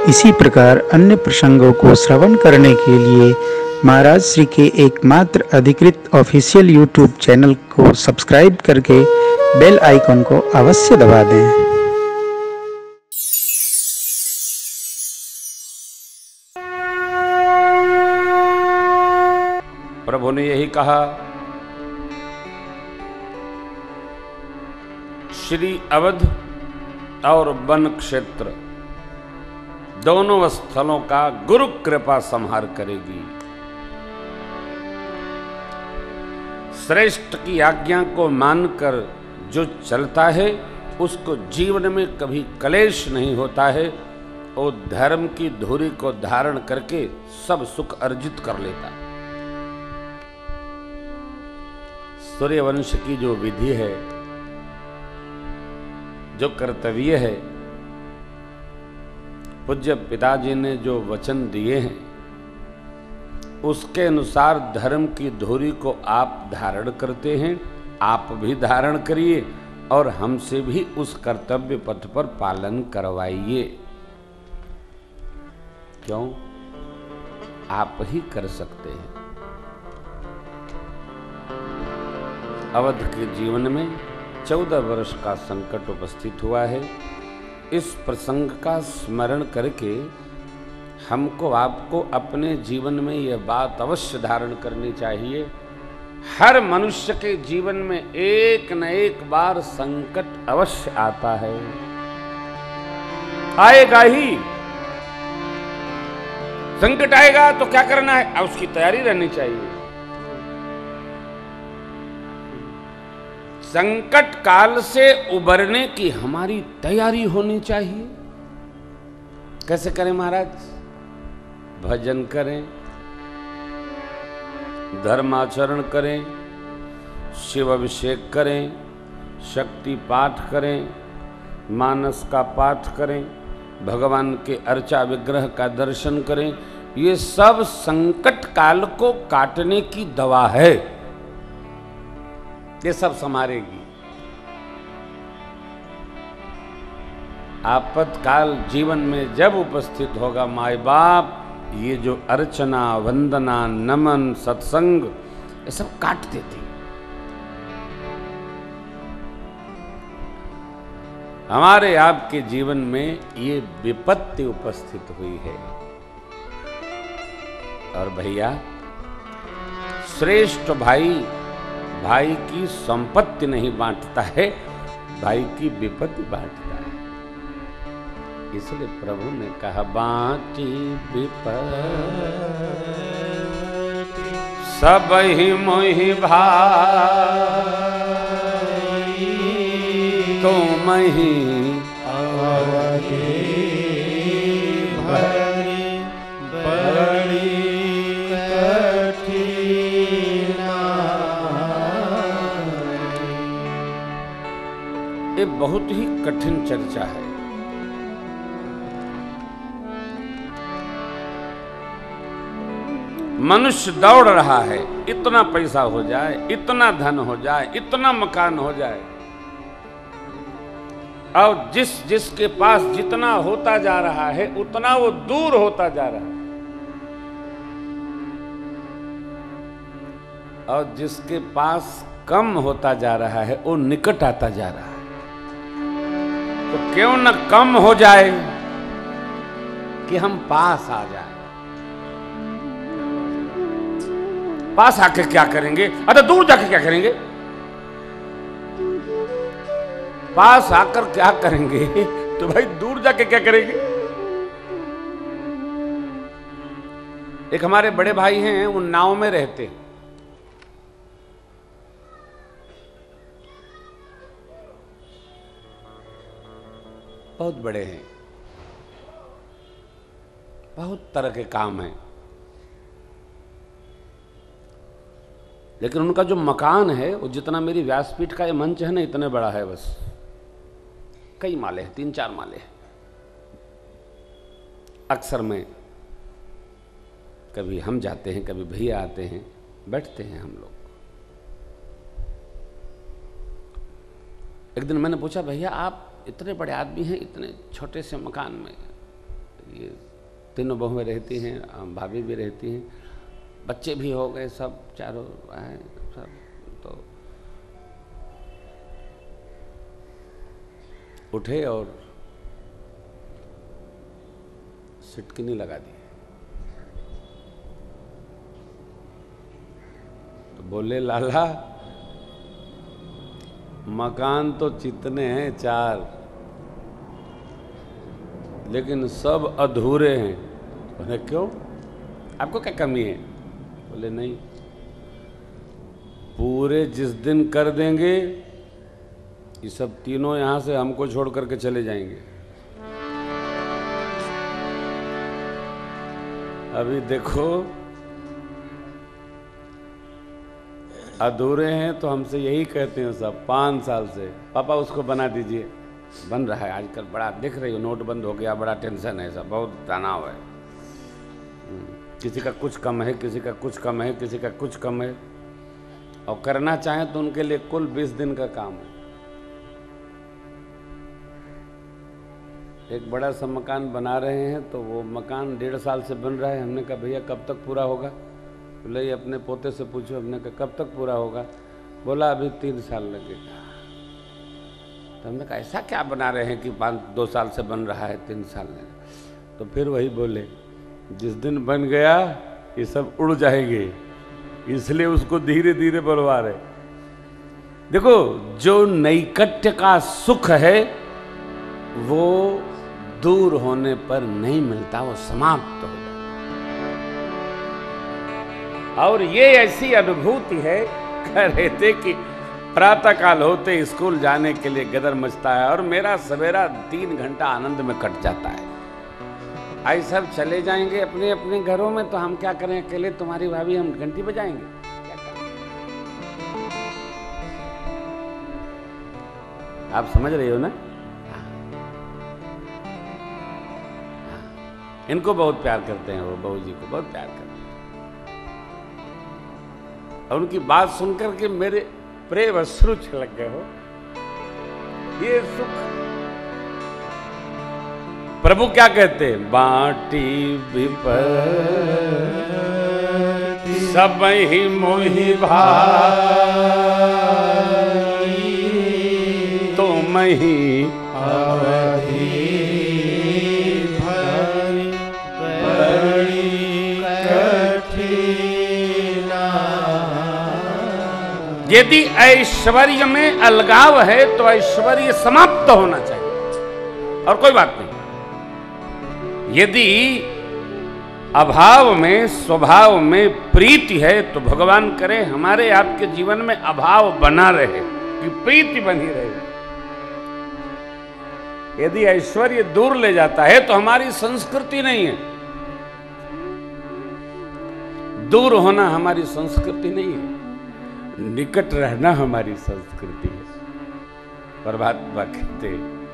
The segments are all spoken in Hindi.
इसी प्रकार अन्य प्रसंगों को श्रवण करने के लिए महाराज श्री के एकमात्र अधिकृत ऑफिशियल यूट्यूब चैनल को सब्सक्राइब करके बेल आइकन को अवश्य दबा दें। प्रभु ने यही कहा, श्री अवध और वन क्षेत्र दोनों स्थलों का गुरु कृपा संहार करेगी। श्रेष्ठ की आज्ञा को मानकर जो चलता है उसको जीवन में कभी क्लेश नहीं होता है और धर्म की धुरी को धारण करके सब सुख अर्जित कर लेता है। सूर्यवंश की जो विधि है, जो कर्तव्य है, पूज्य पिताजी ने जो वचन दिए हैं उसके अनुसार धर्म की धुरी को आप धारण करते हैं। आप भी धारण करिए और हमसे भी उस कर्तव्य पथ पर पालन करवाइए। क्यों? आप ही कर सकते हैं। अवध के जीवन में 14 वर्ष का संकट उपस्थित हुआ है। इस प्रसंग का स्मरण करके हमको आपको अपने जीवन में यह बात अवश्य धारण करनी चाहिए। हर मनुष्य के जीवन में एक न एक बार संकट अवश्य आता है, आएगा ही। संकट आएगा तो क्या करना है, अब उसकी तैयारी रहनी चाहिए। संकट काल से उबरने की हमारी तैयारी होनी चाहिए। कैसे करें महाराज? भजन करें, धर्माचरण करें, शिव अभिषेक करें, शक्ति पाठ करें, मानस का पाठ करें, भगवान के अर्चा विग्रह का दर्शन करें। ये सब संकट काल को काटने की दवा है। ये सब संभारेगी। आपत्काल जीवन में जब उपस्थित होगा, माए बाप ये जो अर्चना, वंदना, नमन, सत्संग ये सब काट देती। हमारे आपके जीवन में ये विपत्ति उपस्थित हुई है। और भैया, श्रेष्ठ भाई भाई की संपत्ति नहीं बांटता है, भाई की विपत्ति बांटता है। इसलिए प्रभु ने कहा, बांटी विपत्ति सब ही मोहि भाई, तुम ही ये बहुत ही कठिन चर्चा है। मनुष्य दौड़ रहा है, इतना पैसा हो जाए, इतना धन हो जाए, इतना मकान हो जाए, और जिसके पास जितना होता जा रहा है उतना वो दूर होता जा रहा है, और जिसके पास कम होता जा रहा है वो निकट आता जा रहा है। तो क्यों न कम हो जाए कि हम पास आ जाए। पास आके क्या करेंगे? अरे दूर जाके क्या करेंगे? पास आकर क्या करेंगे? तो भाई दूर जाके क्या करेंगे? एक हमारे बड़े भाई हैं, वो नाव में रहते हैं। बहुत बड़े हैं, बहुत तरह के काम हैं, लेकिन उनका जो मकान है वो जितना मेरी व्यासपीठ का ये मंच है ना, इतने बड़ा है। बस कई माले हैं, 3-4 माले हैं। अक्सर में कभी हम जाते हैं, कभी भैया आते हैं, बैठते हैं हम लोग। एक दिन मैंने पूछा, भैया आप इतने बड़े आदमी हैं, इतने छोटे से मकान में ये तीनों बहुएं रहती हैं, भाभी भी रहती हैं, बच्चे भी हो गए, सब चारों हैं सब। तो उठे और सिटकिनी लगा दी। तो बोले लाला मकान तो चितने हैं 4, लेकिन सब अधूरे हैं। बोले क्यों, आपको क्या कमी है? बोले नहीं, पूरे जिस दिन कर देंगे ये सब तीनों यहां से हमको छोड़ करके चले जाएंगे। अभी देखो अधूरे हैं तो हमसे यही कहते हैं सब 5 साल से, पापा उसको बना दीजिए। बन रहा है आजकल, बड़ा दिख रही हो, नोट बंद हो गया, बड़ा टेंशन है सब, बहुत तनाव है। किसी का कुछ कम है, किसी का कुछ कम है, किसी का कुछ कम है, और करना चाहें तो उनके लिए कुल 20 दिन का काम है। एक बड़ा सा मकान बना रहे हैं तो वो मकान 1.5 साल से बन रहा है। हमने कहा भैया कब तक पूरा होगा? बोले ये अपने पोते से पूछो। हमने कहा कब तक पूरा होगा? बोला अभी 3 साल लगेगा। तो हमने कहा ऐसा क्या बना रहे हैं कि 2 साल से बन रहा है 3 साल लगेगा? तो फिर वही बोले जिस दिन बन गया ये सब उड़ जाएंगे, इसलिए उसको धीरे धीरे बनवा रहे। देखो जो नैकट्य का सुख है वो दूर होने पर नहीं मिलता, वो समाप्त हो जाता। और ये ऐसी अनुभूति है, कह रहे थे कि प्रातः काल होते स्कूल जाने के लिए गदर मचता है और मेरा सवेरा 3 घंटा आनंद में कट जाता है। आई सब चले जाएंगे अपने अपने घरों में, तो हम क्या करें अकेले? तुम्हारी भाभी हम घंटी बजाएंगे? क्या करें? आप समझ रही हो ना? इनको बहुत प्यार करते हैं, वो बहू जी को बहुत प्यार करते हैं। और उनकी बात सुनकर के मेरे प्रेम अश्रु छलक गए हो। ये सुख प्रभु क्या कहते हैं? बाटी विपत्ति सब ही मोहि भाई, तुम ही अवधि यदि ऐश्वर्य में अलगाव है तो ऐश्वर्य समाप्त होना चाहिए और कोई बात नहीं। यदि अभाव में स्वभाव में प्रीति है तो भगवान करे हमारे आपके जीवन में अभाव बना रहे कि प्रीति बनी रहे। यदि ऐश्वर्य दूर ले जाता है तो हमारी संस्कृति नहीं है, दूर होना हमारी संस्कृति नहीं है, निकट रहना हमारी संस्कृति है। परमात्मा कहते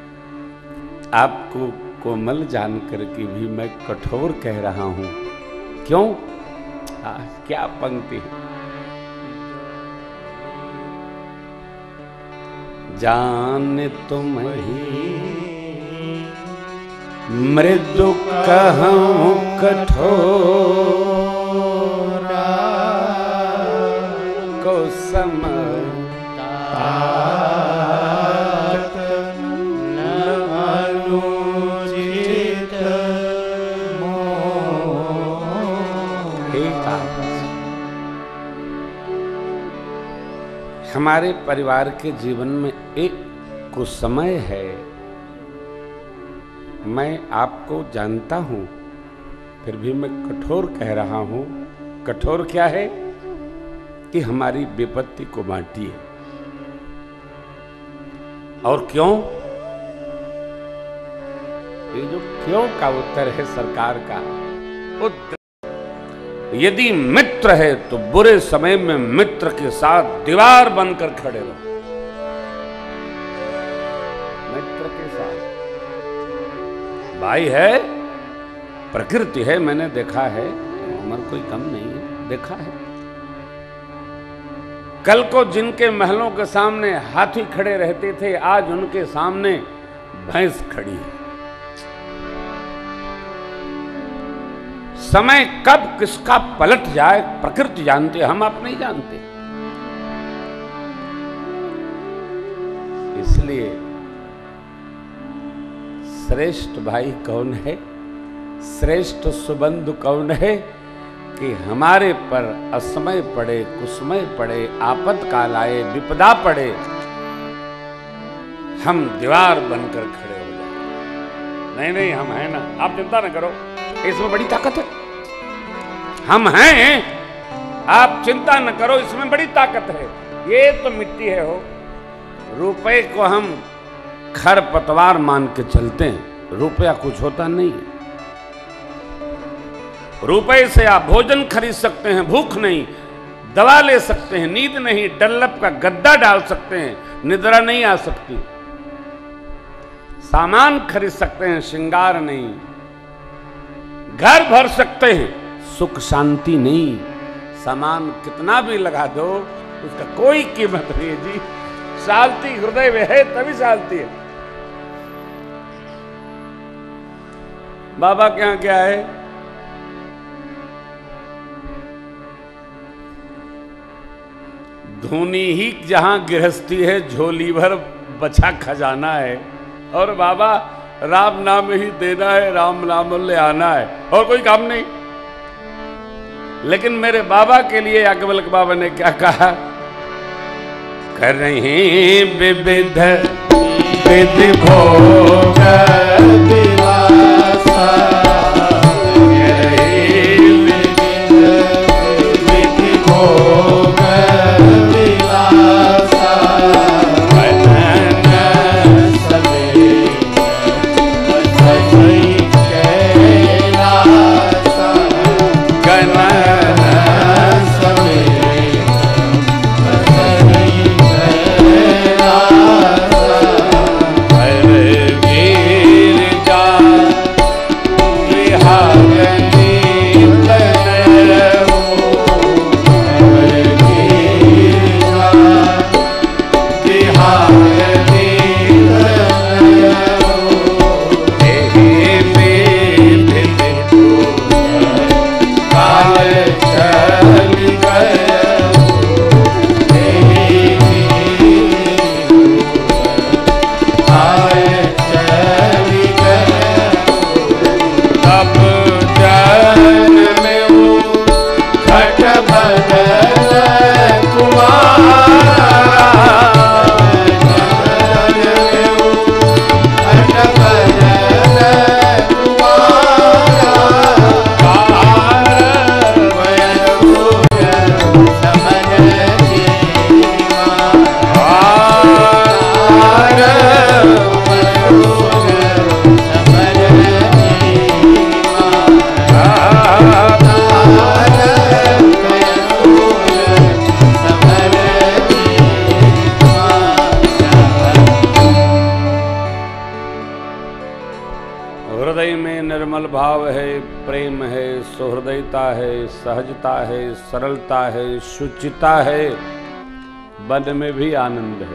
आपको कोमल जानकर के भी मैं कठोर कह रहा हूं। क्यों? क्या पंक्ति है। जान तुम ही मृदु कहूं कठोरा को समतात न अनुचित मोह। हमारे परिवार के जीवन में एक कुसमय है। मैं आपको जानता हूं फिर भी मैं कठोर कह रहा हूं। कठोर क्या है कि हमारी विपत्ति को बांटिए। और क्यों? ये जो क्यों का उत्तर है सरकार का। यदि मित्र है तो बुरे समय में मित्र के साथ दीवार बनकर खड़े रहो। मित्र के साथ भाई है, प्रकृति है, मैंने देखा है, उम्र कोई कम नहीं है, देखा है। कल को जिनके महलों के सामने हाथी खड़े रहते थे आज उनके सामने भैंस खड़ी है। समय कब किसका पलट जाए प्रकृति जानती है, हम आप नहीं जानते। इसलिए श्रेष्ठ भाई कौन है, श्रेष्ठ सुबंधु कौन है कि हमारे पर असमय पड़े, कुसमय पड़े, आपत्काल आए, विपदा पड़े, हम दीवार बनकर खड़े हो जाए। नहीं नहीं, हम हैं ना, आप चिंता न करो, इसमें बड़ी ताकत है। हम हैं, आप चिंता न करो, इसमें बड़ी ताकत है। ये तो मिट्टी है हो, रुपए को हम खर पतवार मान के चलते हैं, रुपया कुछ होता नहीं है। रुपए से आप भोजन खरीद सकते हैं, भूख नहीं, दवा ले सकते हैं, नींद नहीं, डल्लप का गद्दा डाल सकते हैं, निद्रा नहीं आ सकती। सामान खरीद सकते हैं, श्रृंगार नहीं, घर भर सकते हैं, सुख शांति नहीं। सामान कितना भी लगा दो उसका कोई कीमत नहीं है जी। शांति हृदय में है तभी शांति है। बाबा के यहां क्या है, धूनी ही जहां गृहस्थी है, झोली भर बचा खजाना है। और बाबा राम नाम ही देना है, राम नाम ले आना है, और कोई काम नहीं। लेकिन मेरे बाबा के लिए याज्ञवल्क्य बाबा ने क्या कहा, करहीं विविध विधि भोग विलासा, करहीं विधि भोग विलासा, बनन सवेग ससई कैलासा, गणन सवेग ससई कैलासा, हर गिरिजा विहारनी तनयो, हर गिरिजा विहारनी तनयो, एहि विधित काल चल गयो, एहि काल चल गयो, तब जन्म खट बदन कुमारा, खट बदन कुमारा, कार वयोर समझ जीवा, कार वयोर समझ जीवा, कार वयोर समझ जीवा। हृदय में निर्मल भाव है, प्रेम है, सुहृदयता है, सहजता है, सरलता है, शुचिता है, मन में भी आनंद है,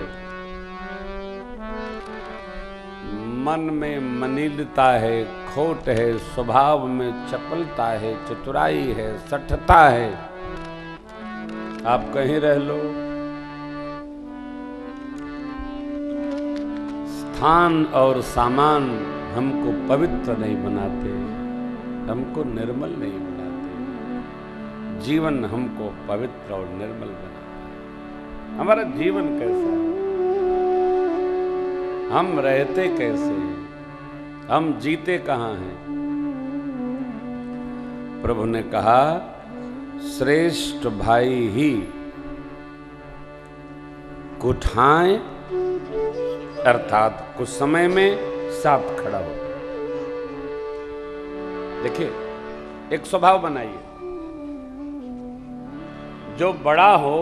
मन में मनीलता है, खोट है, स्वभाव में चपलता है, चतुराई है, सठता है। आप कहीं रह लो, स्थान और सामान हमको पवित्र नहीं बनाते, हमको निर्मल नहीं बनाते। जीवन हमको पवित्र और निर्मल बनाता है। हमारा जीवन कैसा है, हम रहते कैसे हैं, हम जीते कहाँ हैं। प्रभु ने कहा श्रेष्ठ भाई ही कुठाएं, अर्थात कुछ समय में साथ खड़ा हो। देखिए, एक स्वभाव बनाइए, जो बड़ा हो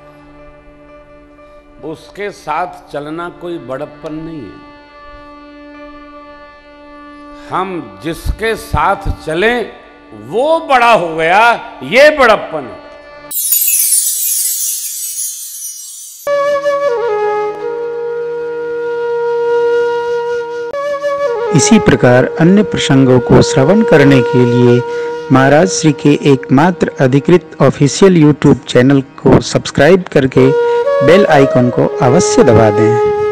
उसके साथ चलना कोई बड़प्पन नहीं है। हम जिसके साथ चलें वो बड़ा हो गया, ये बड़प्पन है। इसी प्रकार अन्य प्रसंगों को श्रवण करने के लिए महाराज श्री के एकमात्र अधिकृत ऑफिशियल यूट्यूब चैनल को सब्सक्राइब करके बेल आइकन को अवश्य दबा दें।